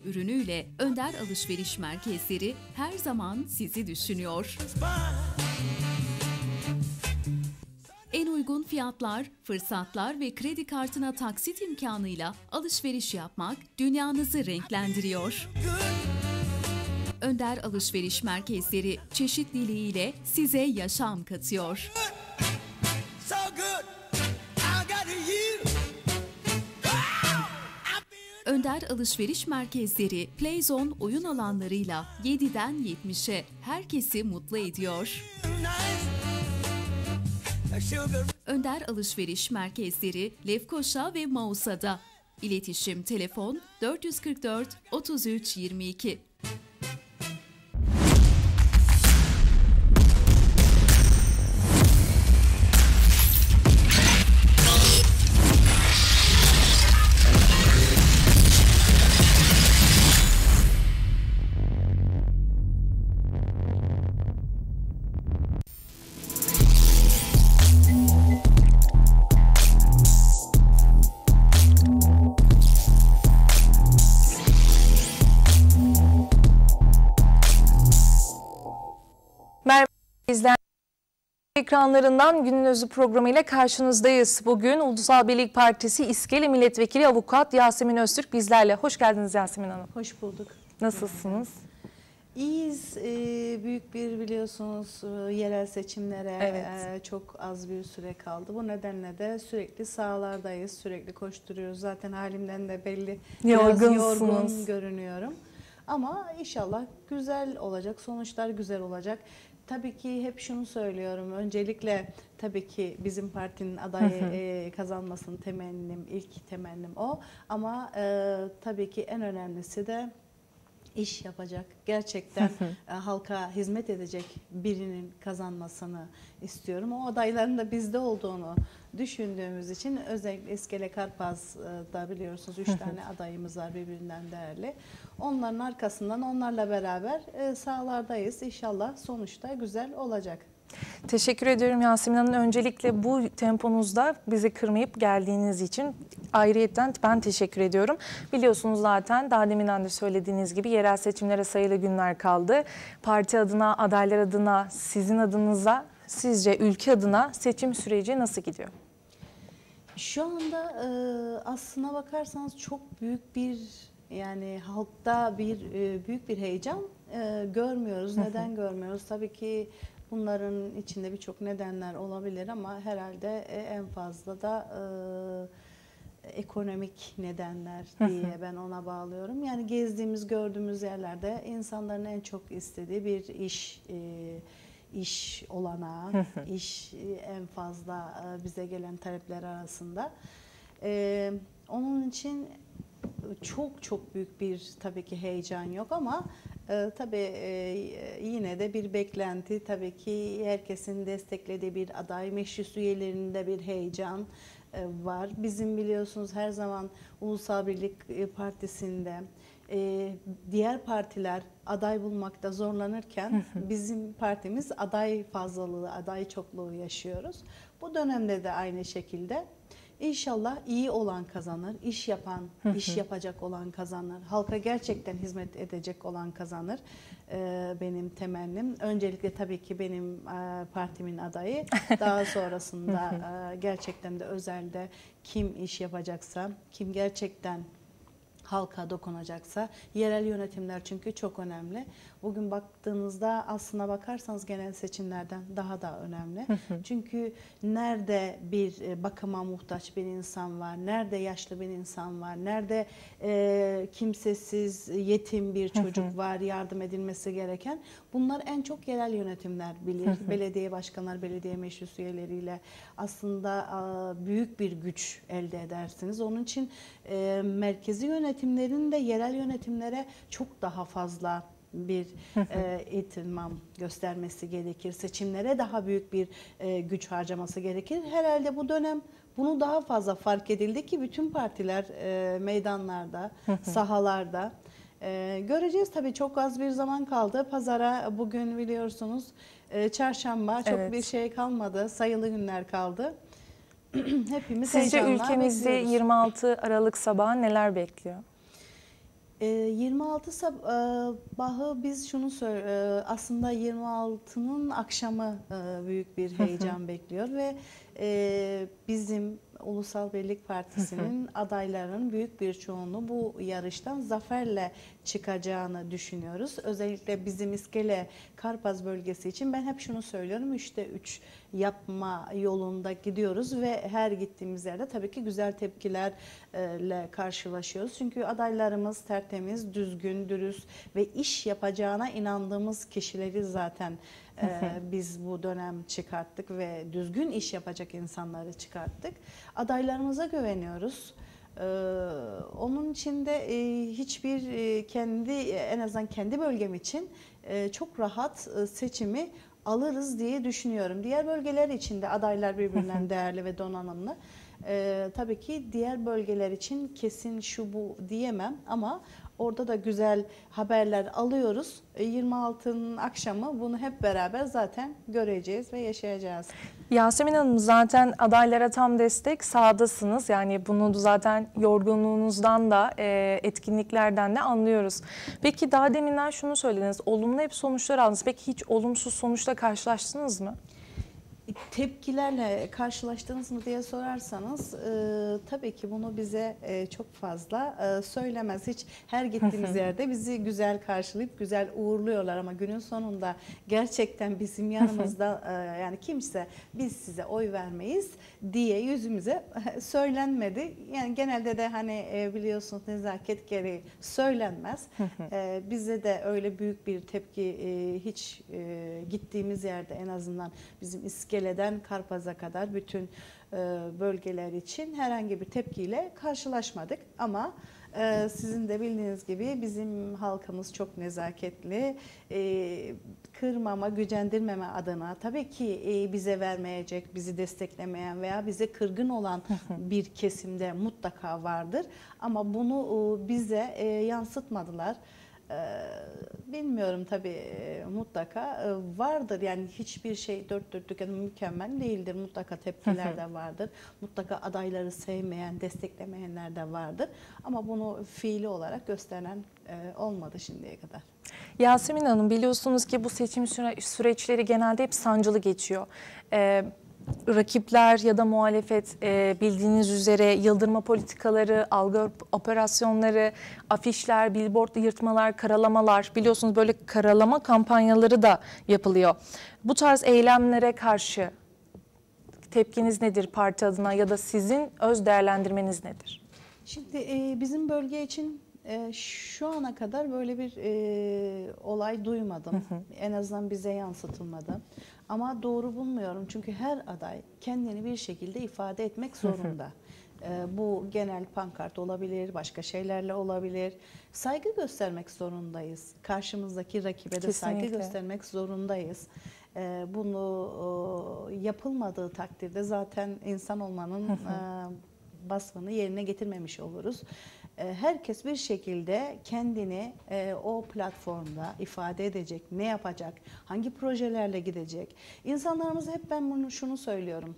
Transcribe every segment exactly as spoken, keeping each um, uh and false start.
ürünüyle Önder Alışveriş Merkezleri her zaman sizi düşünüyor. En uygun fiyatlar, fırsatlar ve kredi kartına taksit imkanıyla alışveriş yapmak dünyanızı renklendiriyor. Önder Alışveriş Merkezleri çeşitliliğiyle size yaşam katıyor. Önder Alışveriş Merkezleri Playzone oyun alanlarıyla yediden yetmişe herkesi mutlu ediyor. Önder Alışveriş Merkezleri Lefkoşa ve Mausa'da. İletişim telefon dört yüz kırk dört otuz üç yirmi iki. İzleyen ekranlarından Günün Özü programıyla karşınızdayız. Bugün Ulusal Birlik Partisi İskele Milletvekili Avukat Yasemin Öztürk bizlerle. Hoş geldiniz Yasemin Hanım. Hoş bulduk. Nasılsınız? İyiyiz. Ee, büyük bir biliyorsunuz yerel seçimlere Evet. e, çok az bir süre kaldı. Bu nedenle de sürekli sahalardayız. Sürekli koşturuyoruz. Zaten halimden de belli. Biraz yorgun görünüyorum. Ama inşallah güzel olacak. Sonuçlar güzel olacak. Tabii ki hep şunu söylüyorum. Öncelikle tabii ki bizim partinin adayı e, kazanmasını temennim, ilk temennim o. Ama e, tabii ki en önemlisi de iş yapacak, gerçekten e, halka hizmet edecek birinin kazanmasını istiyorum. O adayların da bizde olduğunu düşündüğümüz için özellikle İskele Karpaz'da biliyorsunuz üç tane adayımız var birbirinden değerli. Onların arkasından onlarla beraber e, sahalardayız. İnşallah sonuçta güzel olacak. Teşekkür ediyorum Yasemin Hanım. Öncelikle bu temponuzda bizi kırmayıp geldiğiniz için ayrıyetten ben teşekkür ediyorum. Biliyorsunuz zaten daha deminden de söylediğiniz gibi yerel seçimlere sayılı günler kaldı. Parti adına, adaylar adına, sizin adınıza, sizce ülke adına seçim süreci nasıl gidiyor? Şu anda e, aslına bakarsanız çok büyük bir yani halkta bir e, büyük bir heyecan e, görmüyoruz. Neden görmüyoruz? Tabii ki bunların içinde birçok nedenler olabilir ama herhalde en fazla da e, ekonomik nedenler diye ben ona bağlıyorum. Yani gezdiğimiz, gördüğümüz yerlerde insanların en çok istediği bir iş e, iş olanağı, iş en fazla bize gelen talepler arasında. E, onun için çok çok büyük bir tabii ki heyecan yok ama e, tabii e, yine de bir beklenti, tabii ki herkesin desteklediği bir aday, meclis üyelerinde bir heyecan e, var. Bizim biliyorsunuz her zaman Ulusal Birlik Partisi'nde e, diğer partiler aday bulmakta zorlanırken bizim partimiz aday fazlalığı, aday çokluğu yaşıyoruz. Bu dönemde de aynı şekilde. İnşallah iyi olan kazanır, iş yapan, iş yapacak olan kazanır, halka gerçekten hizmet edecek olan kazanır. Ee, benim temennim. Öncelikle tabii ki benim e, partimin adayı, daha sonrasında e, gerçekten de özelde kim iş yapacaksa, kim gerçekten halka dokunacaksa, yerel yönetimler çünkü çok önemli. Bugün baktığınızda aslına bakarsanız genel seçimlerden daha da önemli. Çünkü nerede bir bakıma muhtaç bir insan var, nerede yaşlı bir insan var, nerede e, kimsesiz, yetim bir çocuk var, yardım edilmesi gereken, bunlar en çok yerel yönetimler bilir. Belediye başkanlar, belediye meclis üyeleriyle aslında e, büyük bir güç elde edersiniz. Onun için e, merkezi yönetimlerin de yerel yönetimlere çok daha fazla bir e, ihtimam göstermesi gerekir. Seçimlere daha büyük bir e, güç harcaması gerekir. Herhalde bu dönem bunu daha fazla fark edildi ki bütün partiler e, meydanlarda, sahalarda. E, göreceğiz tabii, çok az bir zaman kaldı. Pazara bugün biliyorsunuz e, çarşamba, çok evet. bir şey kalmadı. Sayılı günler kaldı. Hepimiz Sizce ülkemizde bekliyoruz. yirmi altı Aralık sabahı neler bekliyor? yirmi altı sabahı biz şunu söyle, aslında yirmi altının akşamı büyük bir heyecan bekliyor ve bizim Ulusal Birlik Partisi'nin adaylarının büyük bir çoğunluğu bu yarıştan zaferle çıkacağını düşünüyoruz. Özellikle bizim İskele Karpaz bölgesi için ben hep şunu söylüyorum, üçte üç yapma yolunda gidiyoruz ve her gittiğimiz yerde tabii ki güzel tepkilerle karşılaşıyoruz. Çünkü adaylarımız tertemiz, düzgün, dürüst ve iş yapacağına inandığımız kişileri zaten biz bu dönem çıkarttık ve düzgün iş yapacak insanları çıkarttık. Adaylarımıza güveniyoruz. Ee, onun için de e, hiçbir e, kendi en azından kendi bölgem için e, çok rahat e, seçimi alırız diye düşünüyorum. Diğer bölgeler için de adaylar birbirinden değerli ve donanımlı. Ee, tabii ki diğer bölgeler için kesin şu bu diyemem ama orada da güzel haberler alıyoruz. yirmi altının akşamı bunu hep beraber zaten göreceğiz ve yaşayacağız. Yasemin Hanım, zaten adaylara tam destek, sahadasınız. Yani bunu zaten yorgunluğunuzdan da etkinliklerden de anlıyoruz. Peki daha deminden şunu söylediniz, olumlu hep sonuçlar aldınız. Peki hiç olumsuz sonuçla karşılaştınız mı? Tepkilerle karşılaştınız mı diye sorarsanız e, tabii ki bunu bize e, çok fazla e, söylemez. Hiç her gittiğimiz yerde bizi güzel karşılayıp güzel uğurluyorlar ama günün sonunda gerçekten bizim yanımızda e, yani kimse biz size oy vermeyiz diye yüzümüze söylenmedi. Yani genelde de hani e, biliyorsunuz nezaket gereği söylenmez. e, bize de öyle büyük bir tepki e, hiç e, gittiğimiz yerde en azından bizim İskele İskele'den Karpaz'a kadar bütün bölgeler için herhangi bir tepkiyle karşılaşmadık. Ama sizin de bildiğiniz gibi bizim halkımız çok nezaketli, kırmama, gücendirmeme adına tabii ki bize vermeyecek, bizi desteklemeyen veya bize kırgın olan bir kesimde mutlaka vardır. Ama bunu bize yansıtmadılar. Bilmiyorum tabii, mutlaka vardır yani hiçbir şey dört dörtlük yani mükemmel değildir, mutlaka tepkiler de vardır, mutlaka adayları sevmeyen, desteklemeyenler de vardır ama bunu fiili olarak gösteren olmadı şimdiye kadar. Yasemin Hanım, biliyorsunuz ki bu seçim süre süreçleri genelde hep sancılı geçiyor. Ee, Rakipler ya da muhalefet e, bildiğiniz üzere yıldırma politikaları, algı operasyonları, afişler, billboard yırtmalar, karalamalar, biliyorsunuz böyle karalama kampanyaları da yapılıyor. Bu tarz eylemlere karşı tepkiniz nedir parti adına ya da sizin öz değerlendirmeniz nedir? Şimdi e, bizim bölge için e, şu ana kadar böyle bir e, olay duymadım. Hı hı. En azından bize yansıtılmadı. Ama doğru bulmuyorum çünkü her aday kendini bir şekilde ifade etmek zorunda. Ee, bu genel pankart olabilir, başka şeylerle olabilir. Saygı göstermek zorundayız. Karşımızdaki rakibe de saygı göstermek zorundayız. Ee, bunu e, yapılmadığı takdirde zaten insan olmanın e, vasfını yerine getirmemiş oluruz. Herkes bir şekilde kendini o platformda ifade edecek, ne yapacak, hangi projelerle gidecek. İnsanlarımıza hep ben bunu şunu söylüyorum.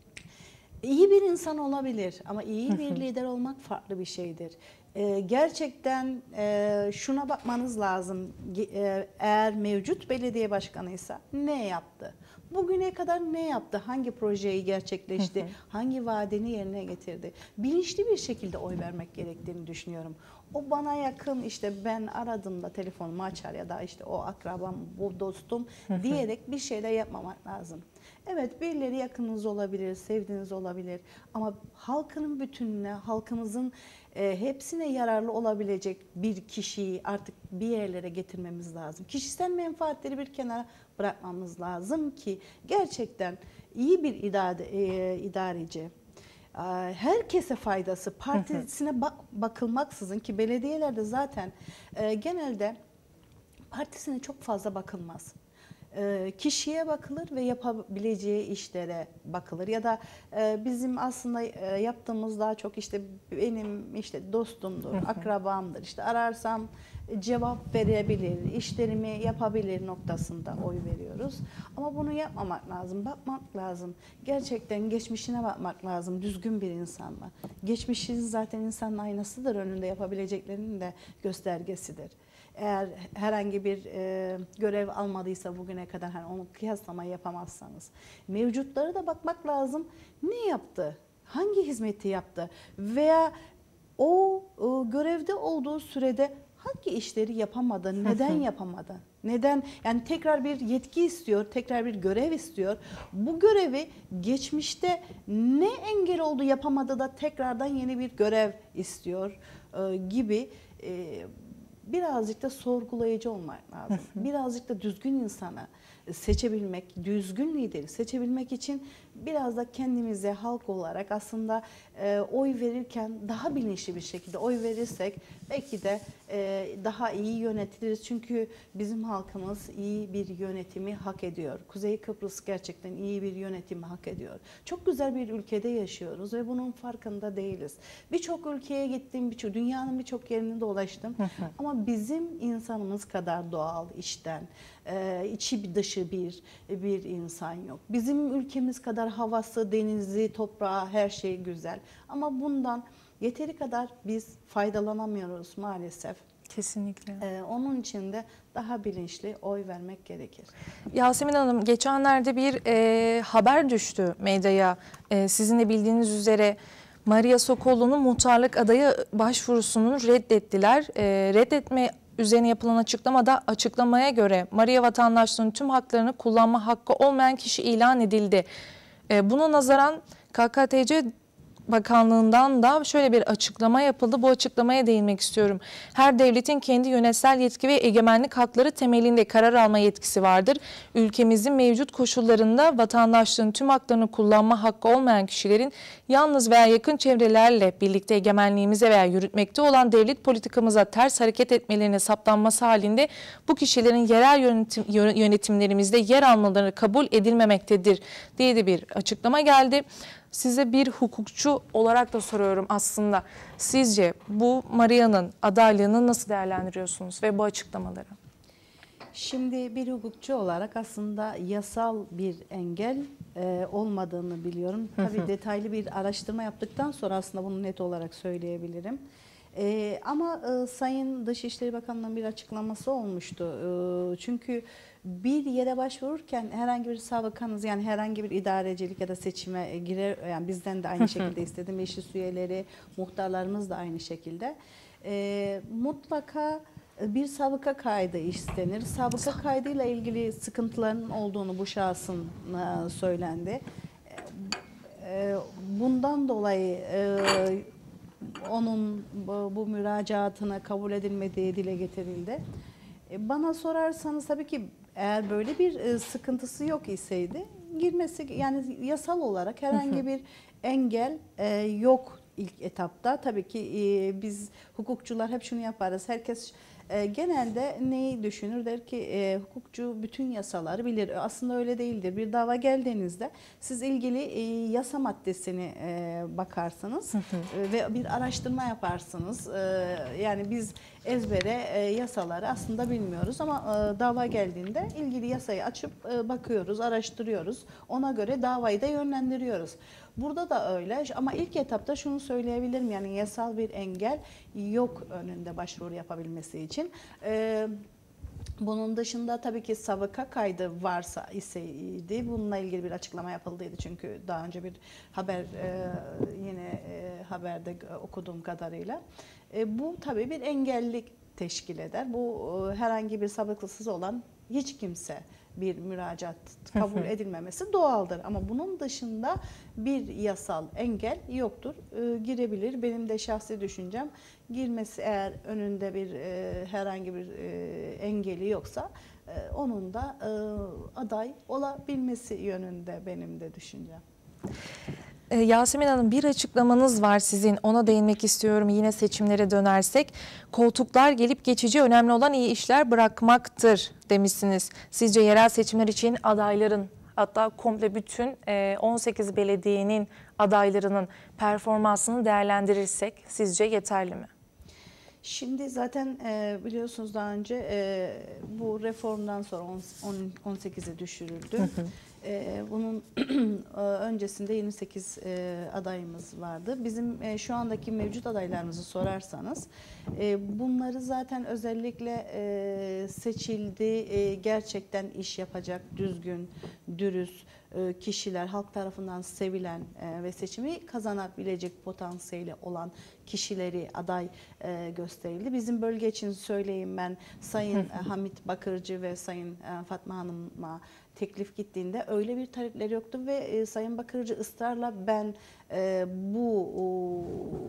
İyi bir insan olabilir ama iyi bir lider olmak farklı bir şeydir. Gerçekten şuna bakmanız lazım, eğer mevcut belediye başkanıysa ne yaptı? Bugüne kadar ne yaptı? Hangi projeyi gerçekleşti? Hı hı. Hangi vaadini yerine getirdi? Bilinçli bir şekilde oy vermek gerektiğini düşünüyorum. O bana yakın, işte ben aradığımda telefonumu açar ya da işte o akrabam, bu dostum diyerek bir şeyler yapmamak lazım. Evet, birileri yakınınız olabilir, sevdiğiniz olabilir ama halkının bütününe, halkımızın e, hepsine yararlı olabilecek bir kişiyi artık bir yerlere getirmemiz lazım. Kişisel menfaatleri bir kenara bırakmamız lazım ki gerçekten iyi bir idare, e, idareci, herkese faydası, partisine bak, bakılmaksızın ki belediyelerde zaten e, genelde partisine çok fazla bakılmaz. E, kişiye bakılır ve yapabileceği işlere bakılır. Ya da e, bizim aslında e, yaptığımız daha çok işte benim işte dostumdur, akrabamdır. İşte ararsam cevap verebilir, işlerimi yapabilir noktasında oy veriyoruz. Ama bunu yapmamak lazım, bakmak lazım. Gerçekten geçmişine bakmak lazım, düzgün bir insan mı? Geçmişin zaten insanın aynasıdır, önünde yapabileceklerinin de göstergesidir. Eğer herhangi bir e, görev almadıysa bugüne kadar hani onu kıyaslama yapamazsanız. Mevcutlara da bakmak lazım. Ne yaptı? Hangi hizmeti yaptı? Veya o, o görevde olduğu sürede hangi işleri yapamadı? Neden yapamadı? Neden? Yani tekrar bir yetki istiyor, tekrar bir görev istiyor. Bu görevi geçmişte ne engel oldu yapamadı da tekrardan yeni bir görev istiyor e, gibi e, birazcık da sorgulayıcı olmak lazım. Birazcık da düzgün insanı seçebilmek, düzgün lideri seçebilmek için biraz da kendimize halk olarak aslında e, oy verirken daha bilinçli bir şekilde oy verirsek belki de e, daha iyi yönetiliriz. Çünkü bizim halkımız iyi bir yönetimi hak ediyor. Kuzey Kıbrıs gerçekten iyi bir yönetimi hak ediyor. Çok güzel bir ülkede yaşıyoruz ve bunun farkında değiliz. Birçok ülkeye gittim, birçok dünyanın birçok yerini dolaştım. Ama bizim insanımız kadar doğal, içten, e, içi dışı bir bir insan yok. Bizim ülkemiz kadar havası, denizi, toprağı, her şey güzel. Ama bundan yeteri kadar biz faydalanamıyoruz maalesef. Kesinlikle. Ee, onun için de daha bilinçli oy vermek gerekir. Yasemin Hanım, geçenlerde bir e, haber düştü medyaya. E, sizin de bildiğiniz üzere Maria Sokollu'nun muhtarlık adayı başvurusunu reddettiler. E, reddetme üzerine yapılan açıklamada açıklamaya göre Maria vatandaşlığının tüm haklarını kullanma hakkı olmayan kişi ilan edildi. E, buna nazaran K K T C Bakanlığı'ndan da şöyle bir açıklama yapıldı. Bu açıklamaya değinmek istiyorum. Her devletin kendi yönetsel yetki ve egemenlik hakları temelinde karar alma yetkisi vardır. Ülkemizin mevcut koşullarında vatandaşlığın tüm haklarını kullanma hakkı olmayan kişilerin yalnız veya yakın çevrelerle birlikte egemenliğimize veya yürütmekte olan devlet politikamıza ters hareket etmelerine saptanması halinde bu kişilerin yerel yönetim, yönetimlerimizde yer almaları kabul edilmemektedir diye de bir açıklama geldi. Size bir hukukçu olarak da soruyorum aslında. Sizce bu Maria'nın adaylığını nasıl değerlendiriyorsunuz ve bu açıklamaları? Şimdi bir hukukçu olarak aslında yasal bir engel e, olmadığını biliyorum. Tabii detaylı bir araştırma yaptıktan sonra aslında bunu net olarak söyleyebilirim. E, ama e, Sayın Dışişleri Bakanlığı'nın bir açıklaması olmuştu. E, çünkü bir yere başvururken herhangi bir sabıkanız, yani herhangi bir idarecilik ya da seçime girer, yani bizden de aynı şekilde istedim, meclis üyeleri, muhtarlarımız da aynı şekilde e, mutlaka bir sabıka kaydı istenir. Sabıka kaydıyla ilgili sıkıntıların olduğunu bu şahsın e, söylendi. E, bundan dolayı e, onun bu, bu müracaatına kabul edilmediği dile getirildi. E, bana sorarsanız tabii ki eğer böyle bir e, sıkıntısı yok iseydi girmesi, yani yasal olarak herhangi bir engel e, yok ilk etapta. Tabii ki e, biz hukukçular hep şunu yaparız. Herkes e, genelde neyi düşünür? Der ki e, hukukçu bütün yasaları bilir. Aslında öyle değildir. Bir dava geldiğinizde siz ilgili e, yasa maddesini e, bakarsınız e, ve bir araştırma yaparsınız. E, yani biz ezbere e, yasaları aslında bilmiyoruz ama e, dava geldiğinde ilgili yasayı açıp e, bakıyoruz, araştırıyoruz. Ona göre davayı da yönlendiriyoruz. Burada da öyle ama ilk etapta şunu söyleyebilirim, yani yasal bir engel yok önünde başvuru yapabilmesi için. E, bunun dışında tabii ki sabıka kaydı varsa iseydi bununla ilgili bir açıklama yapıldıydı. Çünkü daha önce bir haber e, yine e, haberde okuduğum kadarıyla. E, bu tabii bir engellik teşkil eder. Bu e, herhangi bir sabıkasız olan hiç kimse bir müracaat kabul edilmemesi doğaldır. Ama bunun dışında bir yasal engel yoktur. E, girebilir. Benim de şahsi düşüncem, girmesi eğer önünde bir e, herhangi bir e, engeli yoksa e, onun da e, aday olabilmesi yönünde benim de düşüncem. Ee, Yasemin Hanım, bir açıklamanız var sizin, ona değinmek istiyorum yine seçimlere dönersek. Koltuklar gelip geçici, önemli olan iyi işler bırakmaktır demişsiniz. Sizce yerel seçimler için adayların, hatta komple bütün on sekiz belediyenin adaylarının performansını değerlendirirsek sizce yeterli mi? Şimdi zaten e, biliyorsunuz daha önce e, bu reformdan sonra on sekize düşürüldü. Hı hı. E, bunun öncesinde yirmi sekiz e, adayımız vardı. Bizim e, şu andaki mevcut adaylarımızı sorarsanız e, bunları zaten özellikle e, seçildi, e, gerçekten iş yapacak, düzgün, dürüst e, kişiler, halk tarafından sevilen e, ve seçimi kazanabilecek potansiyeli olan kişileri aday e, gösterildi. Bizim bölge için söyleyeyim, ben Sayın Hamit Bakırcı ve Sayın e, Fatma Hanım'a teklif gittiğinde öyle bir talepleri yoktu ve e, Sayın Bakırcı ısrarla ben e, bu o,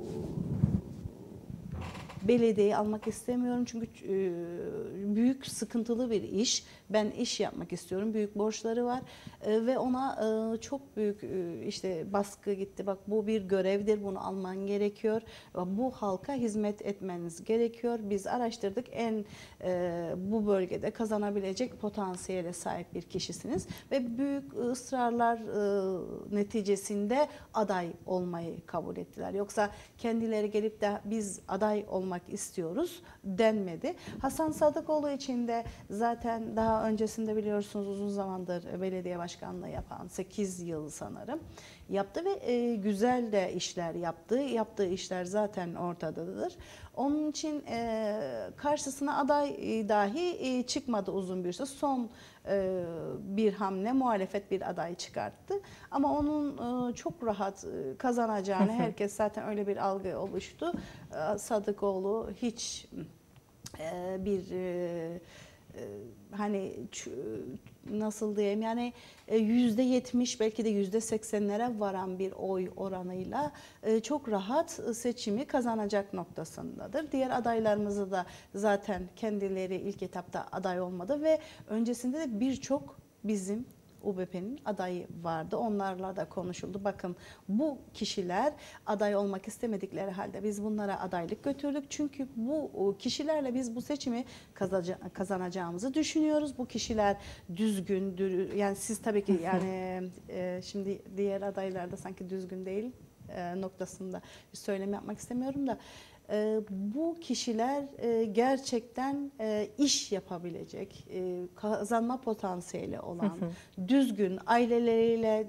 belediyeyi almak istemiyorum çünkü e, büyük sıkıntılı bir iş. Ben iş yapmak istiyorum. Büyük borçları var e, ve ona e, çok büyük e, işte baskı gitti. Bak, bu bir görevdir. Bunu alman gerekiyor. Bu halka hizmet etmeniz gerekiyor. Biz araştırdık. En e, bu bölgede kazanabilecek potansiyele sahip bir kişisiniz ve büyük ısrarlar e, neticesinde aday olmayı kabul ettiler. Yoksa kendileri gelip de biz aday olmak istiyoruz denmedi. Hasan Sadıkoğlu için de zaten daha öncesinde biliyorsunuz uzun zamandır belediye başkanlığı yapan, sekiz yıl sanırım yaptı ve e, güzel de işler yaptı. Yaptığı işler zaten ortadadır. Onun için e, karşısına aday e, dahi e, çıkmadı uzun bir süre. Son e, bir hamle muhalefet bir aday çıkarttı. Ama onun e, çok rahat e, kazanacağını herkes zaten öyle bir algı oluştu. E, Sadıkoğlu hiç e, bir e, hani nasıl diyeyim, yani yüzde yetmiş belki de yüzde seksenlere varan bir oy oranıyla çok rahat seçimi kazanacak noktasındadır. Diğer adaylarımızı da zaten kendileri ilk etapta aday olmadı ve öncesinde de birçok bizim U B P'nin adayı vardı. Onlarla da konuşuldu. Bakın, bu kişiler aday olmak istemedikleri halde biz bunlara adaylık götürdük. Çünkü bu kişilerle biz bu seçimi kazanacağımızı düşünüyoruz. Bu kişiler düzgün, dürü, yani siz tabii ki yani e, şimdi diğer adaylarda sanki düzgün değil e, noktasında bir söylem yapmak istemiyorum da bu kişiler gerçekten iş yapabilecek, kazanma potansiyeli olan, düzgün, aileleriyle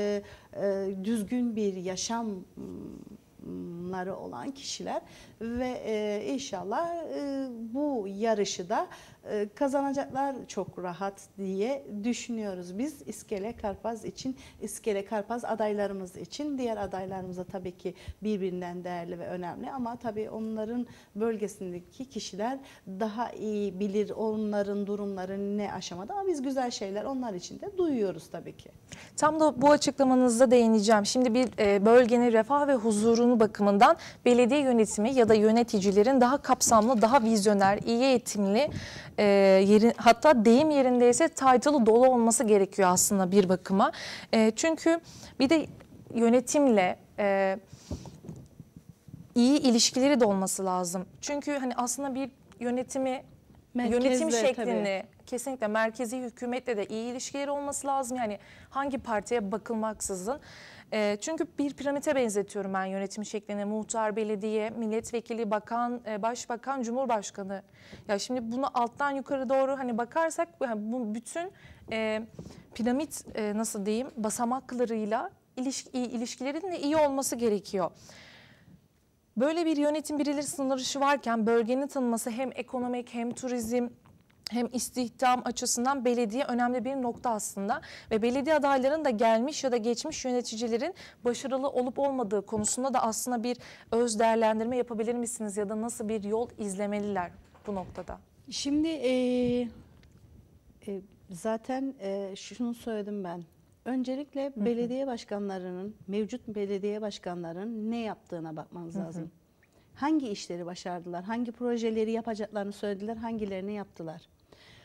düzgün bir yaşamları olan kişiler ve inşallah bu yarışı da kazanacaklar çok rahat diye düşünüyoruz. Biz İskele Karpaz için, İskele Karpaz adaylarımız için, diğer adaylarımız da tabii ki birbirinden değerli ve önemli ama tabii onların bölgesindeki kişiler daha iyi bilir onların durumları ne aşamada, ama biz güzel şeyler onlar için de duyuyoruz tabii ki. Tam da bu açıklamanızda değineceğim. Şimdi bir bölgenin refah ve huzurunu bakımından belediye yönetimi ya da yöneticilerin daha kapsamlı, daha vizyoner, iyi eğitimli, e, yerin, hatta deyim yerindeyse title'ı dolu olması gerekiyor aslında bir bakıma. E, çünkü bir de yönetimle e, iyi ilişkileri de olması lazım. Çünkü hani aslında bir yönetimi, Merkezde, yönetim şeklini tabii. kesinlikle merkezi hükümetle de iyi ilişkileri olması lazım. Yani hangi partiye bakılmaksızın. E, çünkü bir piramite benzetiyorum ben yönetim şeklini. Muhtar, belediye, milletvekili, bakan, e, başbakan, cumhurbaşkanı. Ya şimdi bunu alttan yukarı doğru hani bakarsak yani bu bütün e, piramit e, nasıl diyeyim basamaklarıyla ilişki, ilişkilerin de iyi olması gerekiyor. Böyle bir yönetim birileri sınırışı varken bölgenin tanınması hem ekonomik hem turizm hem istihdam açısından belediye önemli bir nokta aslında. Ve belediye adaylarının da gelmiş ya da geçmiş yöneticilerin başarılı olup olmadığı konusunda da aslında bir öz değerlendirme yapabilir misiniz? Ya da nasıl bir yol izlemeliler bu noktada? Şimdi e, e, zaten e, şunu söyledim ben. Öncelikle hı hı. belediye başkanlarının, mevcut belediye başkanlarının ne yaptığına bakmanız hı hı. lazım. Hangi işleri başardılar, hangi projeleri yapacaklarını söylediler, hangilerini yaptılar.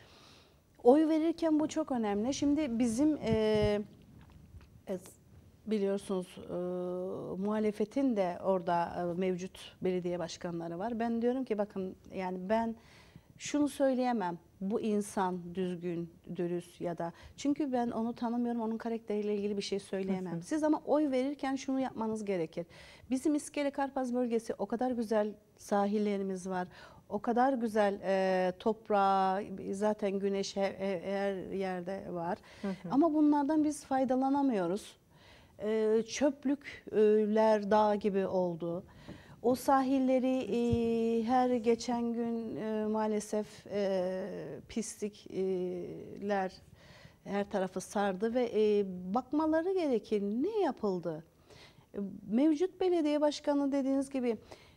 Oy verirken bu çok önemli. Şimdi bizim e, e, biliyorsunuz e, muhalefetin de orada e, mevcut belediye başkanları var. Ben diyorum ki bakın, yani ben şunu söyleyemem. Bu insan düzgün, dürüst ya da, çünkü ben onu tanımıyorum, onun karakteriyle ilgili bir şey söyleyemem. Hı hı. Siz ama oy verirken şunu yapmanız gerekir. Bizim İskele Karpaz bölgesi, o kadar güzel sahillerimiz var. O kadar güzel e, toprağı, zaten güneş her, her yerde var. Hı hı. Ama bunlardan biz faydalanamıyoruz. E, çöplükler dağ gibi oldu. O sahilleri e, her geçen gün e, maalesef e, pislikler her tarafı sardı ve e, bakmaları gerekir. Ne yapıldı? Mevcut belediye başkanı dediğiniz gibi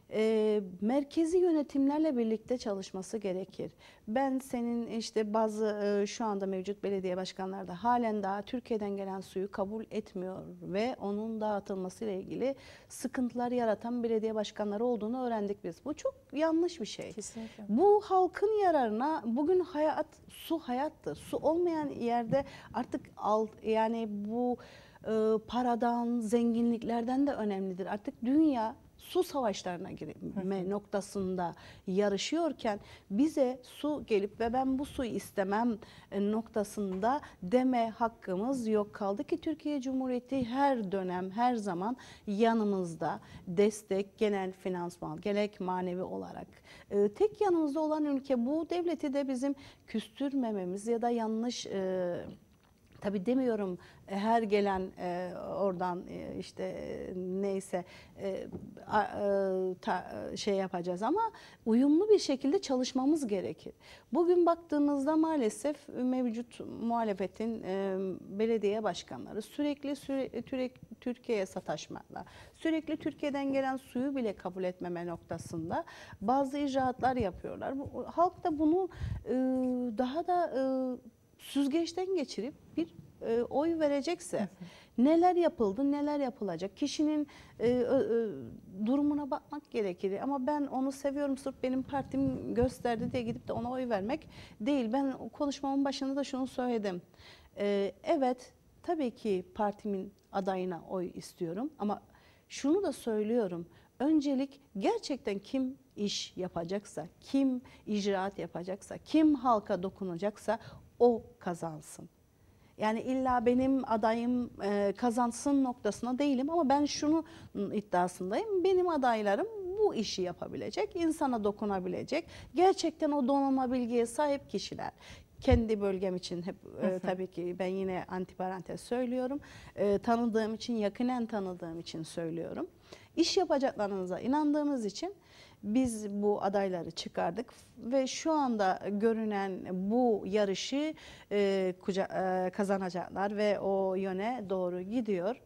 e, merkezi yönetimlerle birlikte çalışması gerekir. Ben senin işte bazı e, şu anda mevcut belediye başkanları da halen daha Türkiye'den gelen suyu kabul etmiyor ve onun dağıtılması ile ilgili sıkıntılar yaratan belediye başkanları olduğunu öğrendik biz. Bu çok yanlış bir şey. Kesinlikle. Bu halkın yararına, bugün hayat, su hayattır. Su olmayan yerde artık alt, yani bu e, paradan, zenginliklerden de önemlidir. Artık dünya su savaşlarına girme noktasında yarışıyorken bize su gelip ve ben bu suyu istemem noktasında deme hakkımız yok. Kaldı ki Türkiye Cumhuriyeti her dönem, her zaman yanımızda destek, genel finansman, gerek manevi olarak. Ee, tek yanımızda olan ülke, bu devleti de bizim küstürmememiz ya da yanlış... E, Tabii demiyorum her gelen e, oradan e, işte e, neyse e, a, e, ta, şey yapacağız ama uyumlu bir şekilde çalışmamız gerekir. Bugün baktığımızda maalesef mevcut muhalefetin e, belediye başkanları sürekli, sürekli Türkiye'ye sataşmakla, sürekli Türkiye'den gelen suyu bile kabul etmeme noktasında bazı icraatlar yapıyorlar. Bu, halk da bunu e, daha da e, süzgeçten geçirip bir e, oy verecekse neler yapıldı, neler yapılacak, kişinin e, e, durumuna bakmak gerekir. Ama ben onu seviyorum, sırf benim partim gösterdi diye gidip de ona oy vermek değil. Ben konuşmamın başında da şunu söyledim. E, evet, tabii ki partimin adayına oy istiyorum ama şunu da söylüyorum. Öncelik gerçekten kim iş yapacaksa, kim icraat yapacaksa, kim halka dokunacaksa o kazansın. Yani illa benim adayım e, kazansın noktasına değilim ama ben şunu iddiasındayım. Benim adaylarım bu işi yapabilecek, insana dokunabilecek, gerçekten o donanma bilgiye sahip kişiler. Kendi bölgem için hep e, tabii ki ben yine antiparantez söylüyorum. E, tanıdığım için, yakinen tanıdığım için söylüyorum. İş yapacaklarınıza inandığımız için biz bu adayları çıkardık ve şu anda görünen bu yarışı e, kuca, e, kazanacaklar ve o yöne doğru gidiyor.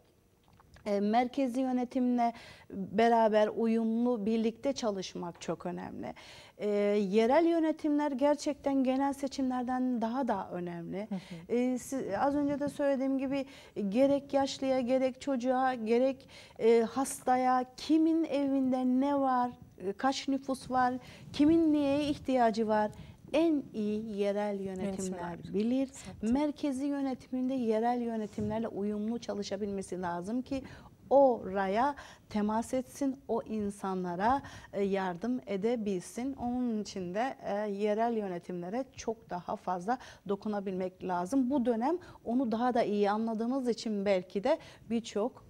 E, merkezi yönetimle beraber uyumlu birlikte çalışmak çok önemli. E, yerel yönetimler gerçekten genel seçimlerden daha da önemli. Hı hı. E, siz, az önce de söylediğim gibi gerek yaşlıya, gerek çocuğa, gerek e, hastaya, kimin evinde ne var, kaç nüfus var, kimin neye ihtiyacı var, en iyi yerel yönetimler Yönetimler. bilir. Zaten. Merkezi yönetiminde yerel yönetimlerle uyumlu çalışabilmesi lazım ki oraya temas etsin, o insanlara yardım edebilsin. Onun için de yerel yönetimlere çok daha fazla dokunabilmek lazım. Bu dönem onu daha da iyi anladığımız için belki de birçok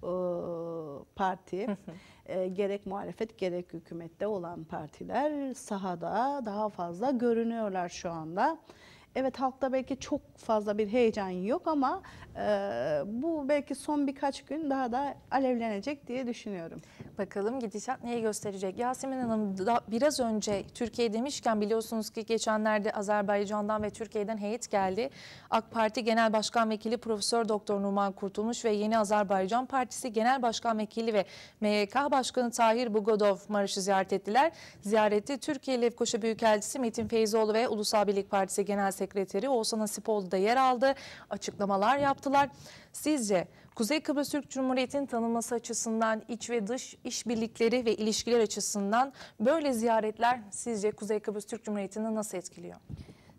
parti, gerek muhalefet gerek hükümette olan partiler sahada daha fazla görünüyorlar şu anda. Evet, halkta belki çok fazla bir heyecan yok ama e, bu belki son birkaç gün daha da alevlenecek diye düşünüyorum. Bakalım gidişat neyi gösterecek? Yasemin Hanım, da biraz önce Türkiye demişken biliyorsunuz ki geçenlerde Azerbaycan'dan ve Türkiye'den heyet geldi. AK Parti Genel Başkan Vekili Profesör Doktor Numan Kurtulmuş ve Yeni Azerbaycan Partisi Genel Başkan Vekili ve M Y K Başkanı Tahir Bugadov Maraş'ı ziyaret ettiler. Ziyarette Türkiye Lefkoşa Büyükelçisi Metin Feyzoğlu ve Ulusal Birlik Partisi Genel Sekreteri Oğuzhan Asipoğlu da yer aldı. Açıklamalar yaptılar. Sizce Kuzey Kıbrıs Türk Cumhuriyeti'nin tanınması açısından, iç ve dış işbirlikleri ve ilişkiler açısından böyle ziyaretler sizce Kuzey Kıbrıs Türk Cumhuriyeti'ni nasıl etkiliyor?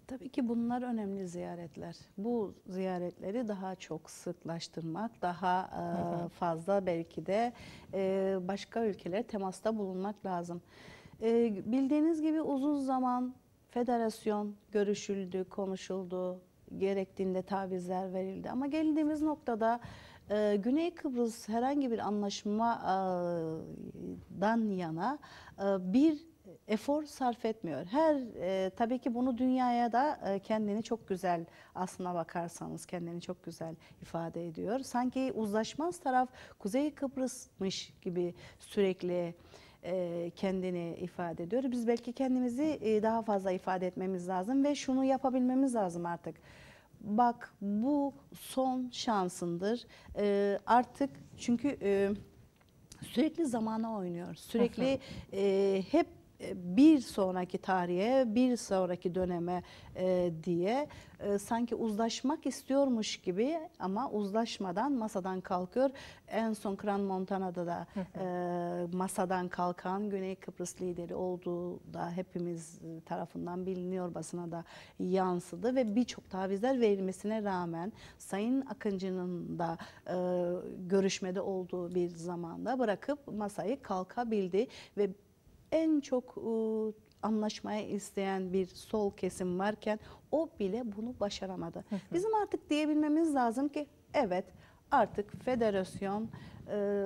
Tabii ki bunlar önemli ziyaretler. Bu ziyaretleri daha çok sıklaştırmak, daha e, fazla belki de e, başka ülkelere temasta bulunmak lazım. E, bildiğiniz gibi uzun zaman federasyon görüşüldü, konuşuldu, gerektiğinde tavizler verildi. Ama geldiğimiz noktada e, Güney Kıbrıs herhangi bir anlaşmadan yana e, bir efor sarf etmiyor. Her e, tabii ki bunu dünyaya da e, kendini çok güzel, aslına bakarsanız kendini çok güzel ifade ediyor. Sanki uzlaşmaz taraf Kuzey Kıbrıs'mış gibi sürekli e, kendini ifade ediyor. Biz belki kendimizi e, daha fazla ifade etmemiz lazım ve şunu yapabilmemiz lazım artık. Bak, bu son şansındır. E, artık çünkü e, sürekli zamana oynuyor. Sürekli e, hep bir sonraki tarihe, bir sonraki döneme e, diye e, sanki uzlaşmak istiyormuş gibi ama uzlaşmadan masadan kalkıyor. En son Kran Montana'da da e, masadan kalkan Güney Kıbrıs lideri olduğu da hepimiz tarafından biliniyor, basına da yansıdı ve birçok tavizler verilmesine rağmen Sayın Akıncı'nın da e, görüşmede olduğu bir zamanda bırakıp masayı kalkabildi ve en çok e, anlaşmaya isteyen bir sol kesim varken o bile bunu başaramadı. Bizim artık diyebilmemiz lazım ki evet, artık federasyon e,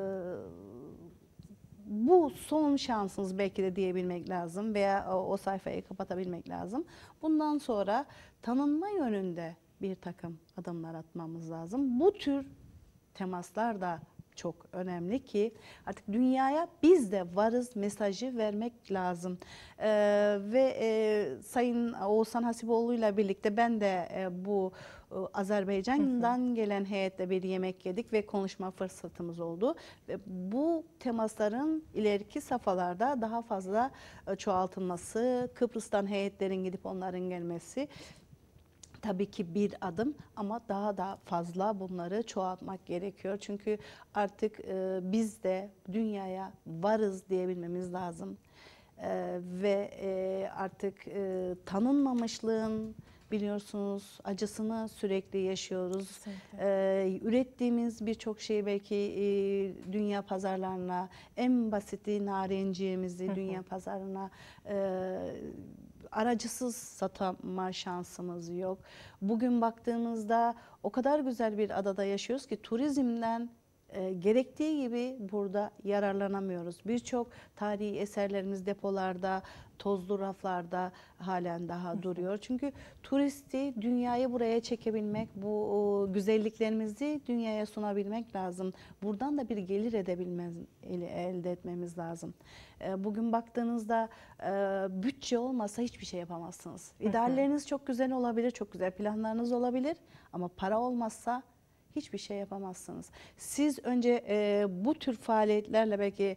bu son şansınız belki de diyebilmek lazım veya o, o sayfayı kapatabilmek lazım. Bundan sonra tanınma yönünde bir takım adımlar atmamız lazım. Bu tür temaslar da çok önemli ki artık dünyaya biz de varız mesajı vermek lazım. Ee, ve e, Sayın Oğuzhan Hasipoğlu ile birlikte ben de e, bu e, Azerbaycan'dan gelen heyetle bir yemek yedik ve konuşma fırsatımız oldu. Ve bu temasların ileriki safhalarda daha fazla e, çoğaltılması, Kıbrıs'tan heyetlerin gidip onların gelmesi tabii ki bir adım ama daha da fazla bunları çoğaltmak gerekiyor. Çünkü artık e, biz de dünyaya varız diyebilmemiz lazım. E, ve e, artık e, tanınmamışlığın biliyorsunuz acısını sürekli yaşıyoruz. E, ürettiğimiz birçok şey belki e, dünya pazarlarına, en basiti narinciğimizi dünya pazarına e, aracısız satma şansımız yok. Bugün baktığımızda o kadar güzel bir adada yaşıyoruz ki turizmden e, gerektiği gibi burada yararlanamıyoruz. Birçok tarihi eserlerimiz depolarda, tozlu raflarda halen daha duruyor. Çünkü turisti dünyayı buraya çekebilmek, bu o, güzelliklerimizi dünyaya sunabilmek lazım. Buradan da bir gelir edebilmez, elde etmemiz lazım. E, bugün baktığınızda e, bütçe olmasa hiçbir şey yapamazsınız. İdealleriniz çok güzel olabilir, çok güzel planlarınız olabilir ama para olmazsa hiçbir şey yapamazsınız. Siz önce e, bu tür faaliyetlerle belki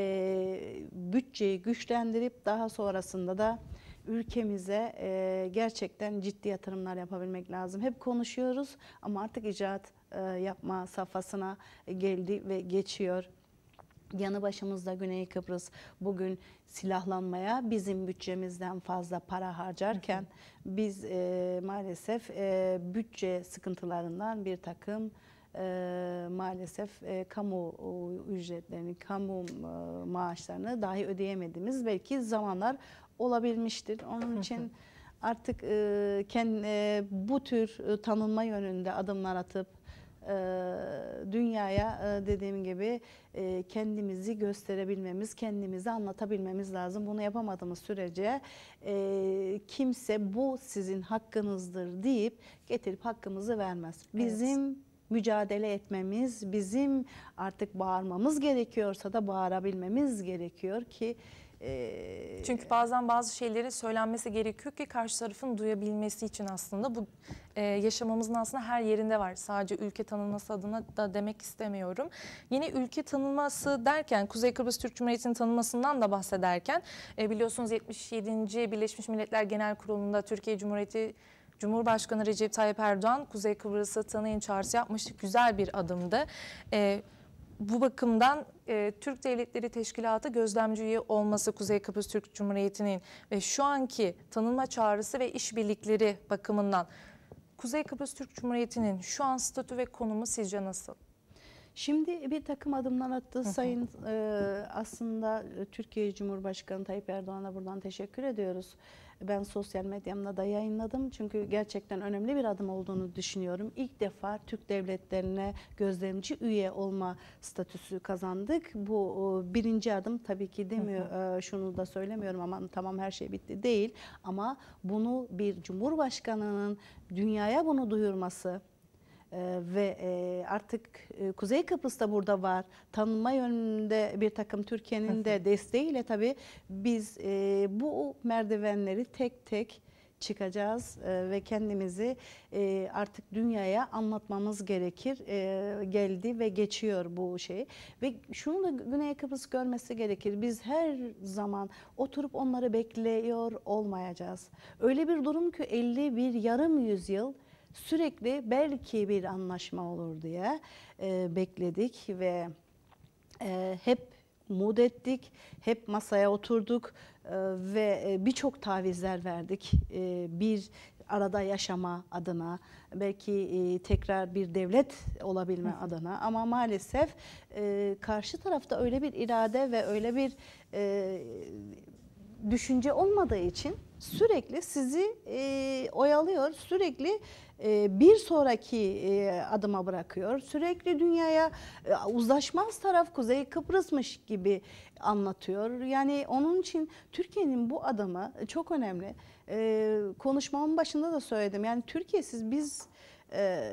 e, bütçeyi güçlendirip daha sonrasında da ülkemize e, gerçekten ciddi yatırımlar yapabilmek lazım. Hep konuşuyoruz ama artık icraat e, yapma safhasına geldi ve geçiyor. Yanı başımızda Güney Kıbrıs bugün silahlanmaya bizim bütçemizden fazla para harcarken biz e, maalesef e, bütçe sıkıntılarından bir takım e, maalesef e, kamu ücretlerini, kamu e, maaşlarını dahi ödeyemediğimiz belki zamanlar olabilmiştir. Onun için artık e, kendi, e, bu tür e, tanınma yönünde adımlar atıp dünyaya dediğim gibi kendimizi gösterebilmemiz, kendimizi anlatabilmemiz lazım. Bunu yapamadığımız sürece kimse bu sizin hakkınızdır deyip getirip hakkımızı vermez. Bizim evet. mücadele etmemiz, bizim artık bağırmamız gerekiyorsa da bağırabilmemiz gerekiyor ki çünkü bazen bazı şeyleri söylenmesi gerekiyor ki karşı tarafın duyabilmesi için aslında bu e, yaşamamızın aslında her yerinde var. Sadece ülke tanınması adına da demek istemiyorum. Yine ülke tanınması derken Kuzey Kıbrıs Türk Cumhuriyeti'nin tanınmasından da bahsederken e, biliyorsunuz yetmiş yedinci Birleşmiş Milletler Genel Kurulu'nda Türkiye Cumhuriyeti Cumhurbaşkanı Recep Tayyip Erdoğan Kuzey Kıbrıs'ı tanıyın çağrısı yapmıştı. Güzel bir adımdı. E, bu bakımdan e, Türk Devletleri Teşkilatı gözlemci üye olması Kuzey Kıbrıs Türk Cumhuriyeti'nin ve şu anki tanınma çağrısı ve işbirlikleri bakımından Kuzey Kıbrıs Türk Cumhuriyeti'nin şu an statü ve konumu sizce nasıl? Şimdi bir takım adımlar attı. Sayın e, aslında Türkiye Cumhurbaşkanı Tayyip Erdoğan'a buradan teşekkür ediyoruz. Ben sosyal medyamda da yayınladım. Çünkü gerçekten önemli bir adım olduğunu düşünüyorum. İlk defa Türk devletlerine gözlemci üye olma statüsü kazandık. Bu e, birinci adım tabii ki demiyor. E, şunu da söylemiyorum ama tamam her şey bitti değil. Ama bunu bir Cumhurbaşkanı'nın dünyaya bunu duyurması, Ee, ve e, artık e, Kuzey Kıbrıs'ta burada var. Tanınma yönünde bir takım Türkiye'nin de desteğiyle tabii biz e, bu merdivenleri tek tek çıkacağız e, ve kendimizi e, artık dünyaya anlatmamız gerekir. E, geldi ve geçiyor bu şey. Ve şunu da Güney Kıbrıs görmesi gerekir. Biz her zaman oturup onları bekliyor olmayacağız. Öyle bir durum ki elli bir yarım yüzyıl sürekli belki bir anlaşma olur diye e, bekledik ve e, hep umut ettik, hep masaya oturduk e, ve e, birçok tavizler verdik. E, bir arada yaşama adına, belki e, tekrar bir devlet olabilme adına, ama maalesef e, karşı tarafta öyle bir irade ve öyle bir e, düşünce olmadığı için sürekli sizi e, oyalıyor, sürekli e, bir sonraki e, adıma bırakıyor. Sürekli dünyaya e, uzlaşmaz taraf Kuzey Kıbrıs'mış gibi anlatıyor. Yani onun için Türkiye'nin bu adımı çok önemli. E, konuşmamın başında da söyledim. Yani Türkiye'siz biz e,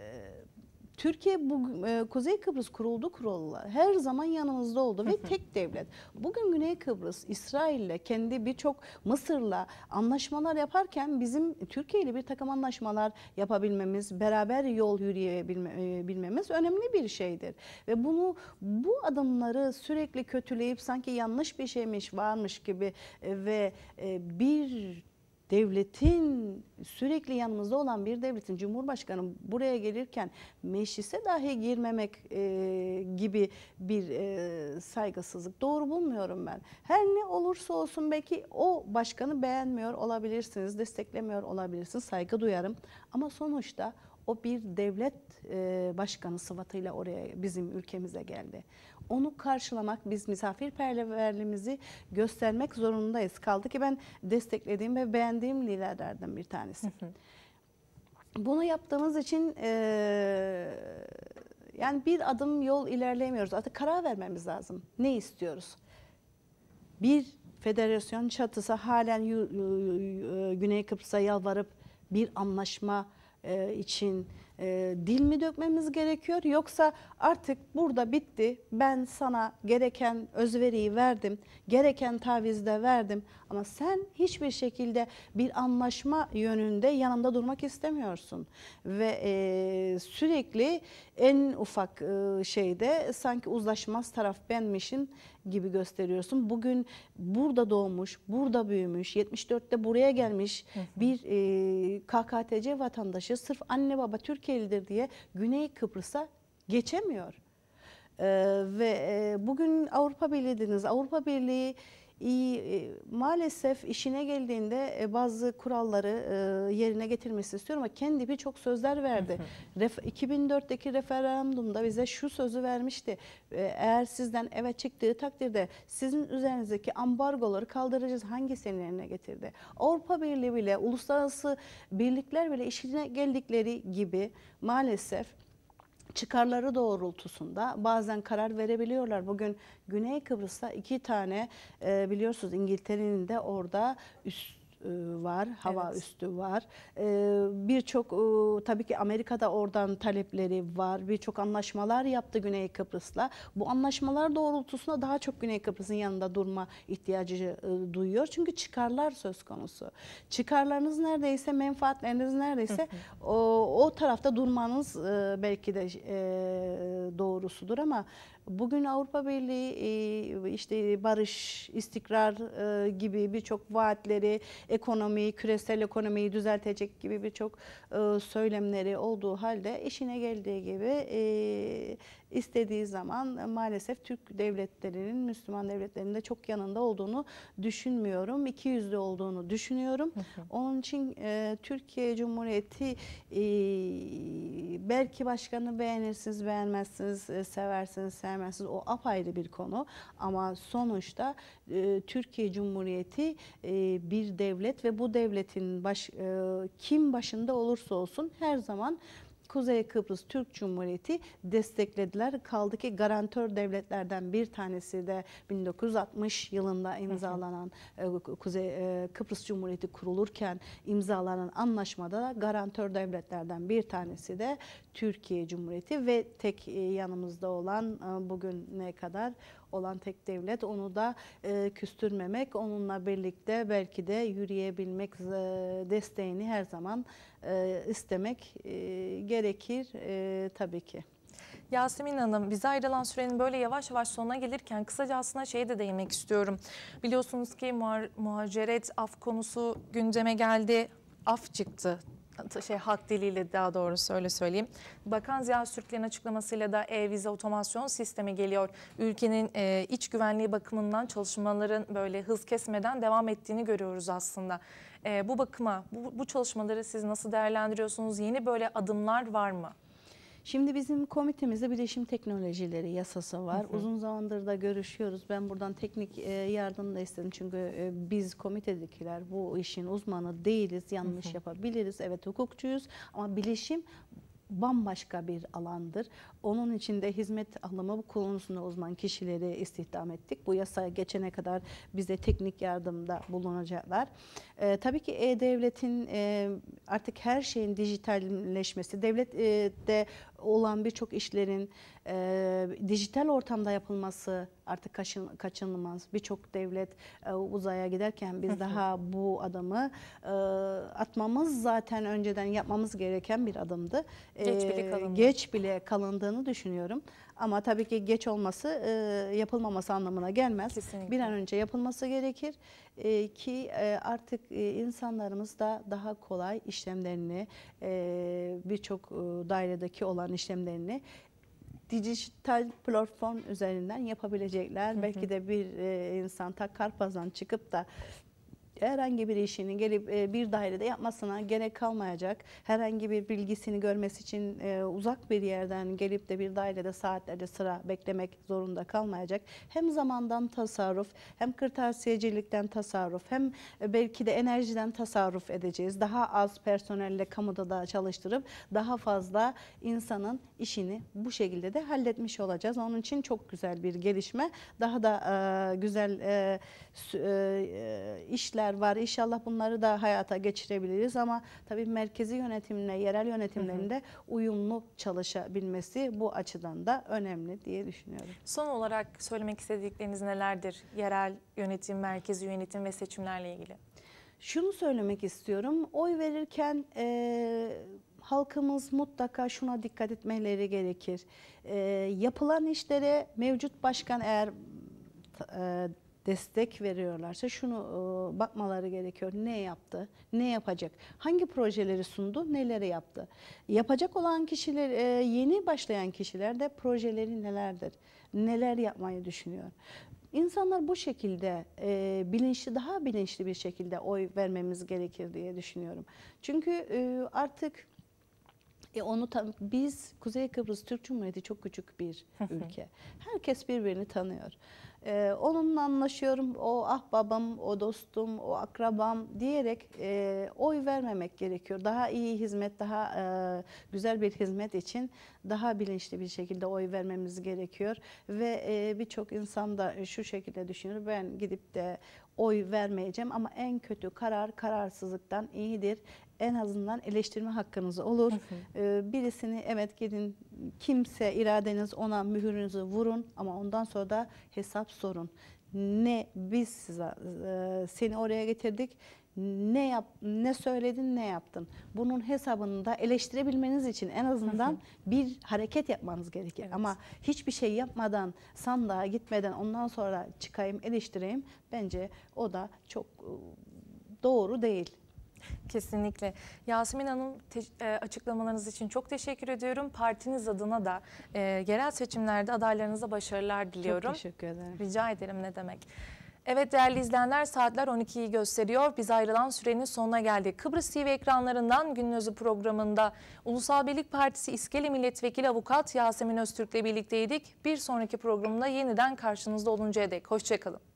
Türkiye bu e, Kuzey Kıbrıs kuruldu kuruldu. Her zaman yanımızda oldu ve tek devlet. Bugün Güney Kıbrıs İsrail'le kendi birçok Mısır'la anlaşmalar yaparken bizim Türkiye ile bir takım anlaşmalar yapabilmemiz, beraber yol yürüyebilmemiz önemli bir şeydir. Ve bunu bu adımları sürekli kötüleyip sanki yanlış bir şeymiş varmış gibi e, ve e, bir devletin sürekli yanımızda olan bir devletin Cumhurbaşkanı buraya gelirken meclise dahi girmemek e, gibi bir e, saygısızlık doğru bulmuyorum ben. Her ne olursa olsun belki o başkanı beğenmiyor olabilirsiniz, desteklemiyor olabilirsiniz, saygı duyarım. Ama sonuçta o bir devlet e, başkanı sıfatıyla oraya bizim ülkemize geldi. Onu karşılamak, biz misafirperverliğimizi göstermek zorundayız. Kaldı ki ben desteklediğim ve beğendiğim liderlerden bir tanesi. Bunu yaptığımız için e, yani bir adım yol ilerleyemiyoruz. Artık karar vermemiz lazım. Ne istiyoruz? Bir federasyon çatısı halen Güney Kıbrıs'a yalvarıp bir anlaşma e, için e, dil mi dökmemiz gerekiyor, yoksa artık burada bitti, ben sana gereken özveriyi verdim, gereken tavizi de verdim ama sen hiçbir şekilde bir anlaşma yönünde yanımda durmak istemiyorsun ve e, sürekli en ufak e, şeyde sanki uzlaşmaz taraf benmişim gibi gösteriyorsun. Bugün burada doğmuş, burada büyümüş, yetmiş dörtte buraya gelmiş bir e, K K T C vatandaşı sırf anne baba Türkiye'lidir diye Güney Kıbrıs'a geçemiyor. E, ve e, bugün Avrupa Birliği dediniz. Avrupa Birliği İyi, e, maalesef işine geldiğinde e, bazı kuralları e, yerine getirmesi istiyorum ama kendi birçok sözler verdi. Ref, iki bin dörtteki referandumda bize şu sözü vermişti. E, eğer sizden evet çıktığı takdirde sizin üzerinizdeki ambargoları kaldıracağız. Hangisini yerine getirdi? Avrupa Birliği bile, uluslararası birlikler bile işine geldikleri gibi maalesef çıkarları doğrultusunda bazen karar verebiliyorlar. Bugün Güney Kıbrıs'ta iki tane e, biliyorsunuz İngiltere'nin de orada üst var, hava evet. üstü var. Ee, Birçok e, tabii ki Amerika'da oradan talepleri var. Birçok anlaşmalar yaptı Güney Kıbrıs'la. Bu anlaşmalar doğrultusunda daha çok Güney Kıbrıs'ın yanında durma ihtiyacı e, duyuyor. Çünkü çıkarlar söz konusu. Çıkarlarınız neredeyse, menfaatleriniz neredeyse o, o tarafta durmanız e, belki de e, doğrusudur ama bugün Avrupa Birliği işte barış, istikrar gibi birçok vaatleri, ekonomi, küresel ekonomiyi düzeltecek gibi birçok söylemleri olduğu halde işine geldiği gibi istediği zaman maalesef Türk devletlerinin, Müslüman devletlerinin de çok yanında olduğunu düşünmüyorum. İki yüzlü olduğunu düşünüyorum. Hı hı. Onun için e, Türkiye Cumhuriyeti e, belki başkanı beğenirsiniz, beğenmezsiniz, e, seversiniz, sevmezsiniz. O apayrı bir konu. Ama sonuçta e, Türkiye Cumhuriyeti e, bir devlet ve bu devletin baş, e, kim başında olursa olsun her zaman Kuzey Kıbrıs Türk Cumhuriyeti desteklediler. Kaldı ki garantör devletlerden bir tanesi de bin dokuz yüz altmış yılında imzalanan Kuzey Kıbrıs Cumhuriyeti kurulurken imzalanan anlaşmada garantör devletlerden bir tanesi de Türkiye Cumhuriyeti ve tek yanımızda olan bugüne kadar olan tek devlet. Onu da e, küstürmemek, onunla birlikte belki de yürüyebilmek e, desteğini her zaman e, istemek e, gerekir e, tabii ki. Yasemin Hanım, bize ayrılan sürenin böyle yavaş yavaş sonuna gelirken kısaca aslında şeye de değinmek istiyorum. Biliyorsunuz ki muhaciret, af konusu gündeme geldi, af çıktı. Şey, halk diliyle daha doğrusu öyle söyleyeyim. Bakan Ziya Sürkler'in açıklamasıyla da e-vize otomasyon sistemi geliyor. Ülkenin e, iç güvenliği bakımından çalışmaların böyle hız kesmeden devam ettiğini görüyoruz aslında. E, bu bakıma, bu, bu çalışmaları siz nasıl değerlendiriyorsunuz? Yeni böyle adımlar var mı? Şimdi bizim komitemizde bilişim teknolojileri yasası var. Hı hı. Uzun zamandır da görüşüyoruz. Ben buradan teknik yardım da istedim. Çünkü biz komitedekiler bu işin uzmanı değiliz. Yanlış hı hı. yapabiliriz. Evet, hukukçuyuz ama bilişim bambaşka bir alandır. Onun için de hizmet alımı konusunda uzman kişileri istihdam ettik. Bu yasa geçene kadar bize teknik yardımda bulunacaklar. Ee, tabii ki E-Devlet'in e, artık her şeyin dijitalleşmesi, devlette olan birçok işlerin e, dijital ortamda yapılması artık kaçın, kaçınılmaz. Birçok devlet e, uzaya giderken biz daha bu adımı e, atmamız zaten önceden yapmamız gereken bir adımdı. Geç bile kalındı. Geç bile kalındığını düşünüyorum. Ama tabii ki geç olması e, yapılmaması anlamına gelmez. Kesinlikle. Bir an önce yapılması gerekir e, ki e, artık e, insanlarımız da daha kolay işlemlerini e, birçok e, dairedeki olan işlemlerini dijital platform üzerinden yapabilecekler. Hı hı. Belki de bir e, insan ta Karpaz'dan çıkıp da herhangi bir işini gelip bir dairede yapmasına gerek kalmayacak. Herhangi bir bilgisini görmesi için uzak bir yerden gelip de bir dairede saatlerce sıra beklemek zorunda kalmayacak. Hem zamandan tasarruf, hem kırtasiyecilikten tasarruf, hem belki de enerjiden tasarruf edeceğiz. Daha az personelle kamuda da çalıştırıp daha fazla insanın işini bu şekilde de halletmiş olacağız. Onun için çok güzel bir gelişme. Daha da e, güzel e, e, işler var. İnşallah bunları da hayata geçirebiliriz ama tabii merkezi yönetimle yerel yönetimlerin de uyumlu çalışabilmesi bu açıdan da önemli diye düşünüyorum. Son olarak söylemek istedikleriniz nelerdir? Yerel yönetim, merkezi yönetim ve seçimlerle ilgili. Şunu söylemek istiyorum. Oy verirken e, halkımız mutlaka şuna dikkat etmeleri gerekir. E, yapılan işlere mevcut başkan eğer e, destek veriyorlarsa şunu e, bakmaları gerekiyor. Ne yaptı? Ne yapacak? Hangi projeleri sundu? Neleri yaptı? Yapacak olan kişiler, e, yeni başlayan kişiler de projeleri nelerdir? Neler yapmayı düşünüyor? İnsanlar bu şekilde e, bilinçli, daha bilinçli bir şekilde oy vermemiz gerekir diye düşünüyorum. Çünkü e, artık E onu biz Kuzey Kıbrıs Türk Cumhuriyeti çok küçük bir ülke. Herkes birbirini tanıyor. Ee, onunla anlaşıyorum. O ahbabam, o dostum, o akrabam diyerek e, oy vermemek gerekiyor. Daha iyi hizmet, daha e, güzel bir hizmet için daha bilinçli bir şekilde oy vermemiz gerekiyor. Ve e, birçok insan da şu şekilde düşünüyor. Ben gidip de oy vermeyeceğim ama en kötü karar kararsızlıktan iyidir. En azından eleştirme hakkınız olur. Hı hı. Birisini evet gidin, kimse iradeniz ona mühürünüzü vurun ama ondan sonra da hesap sorun. Ne biz size seni oraya getirdik, ne yap, ne söyledin, ne yaptın? Bunun hesabını da eleştirebilmeniz için en azından hı hı. bir hareket yapmanız gerekir. Evet. Ama hiçbir şey yapmadan, sandığa gitmeden ondan sonra çıkayım, eleştireyim, bence o da çok doğru değil. Kesinlikle. Yasemin Hanım, te- e, açıklamalarınız için çok teşekkür ediyorum. Partiniz adına da e, yerel seçimlerde adaylarınıza başarılar diliyorum. Çok teşekkür ederim. Rica ederim, ne demek. Evet değerli izleyenler, saatler on ikiyi gösteriyor. Biz ayrılan sürenin sonuna geldik. Kıbrıs T V ekranlarından Günün Özü programında Ulusal Birlik Partisi İskele Milletvekili Avukat Yasemin Öztürk'le birlikteydik. Bir sonraki programda yeniden karşınızda oluncaya dek hoşça kalın.